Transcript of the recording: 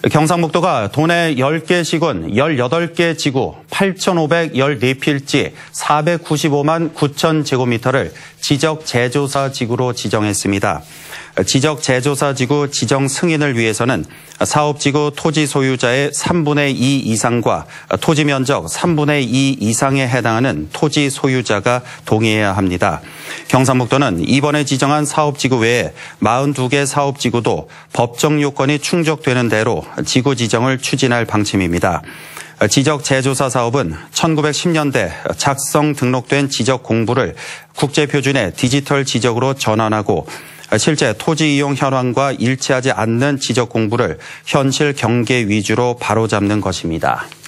경상북도가 도내 10개 시군 18개 지구 8,514필지 495만 9천 제곱미터를 지적 제조사 지구로 지정했습니다. 지적 제조사 지구 지정 승인을 위해서는 사업지구 토지 소유자의 3분의 2 이상과 토지 면적 3분의 2 이상에 해당하는 토지 소유자가 동의해야 합니다. 경상북도는 이번에 지정한 사업지구 외에 42개 사업지구도 법정 요건이 충족되는 대로 지구 지정을 추진할 방침입니다. 지적 제조사 사업은 1910년대 작성 등록된 지적 공부를 국제표준의 디지털 지적으로 전환하고 실제 토지 이용 현황과 일치하지 않는 지적 공부를 현실 경계 위주로 바로잡는 것입니다.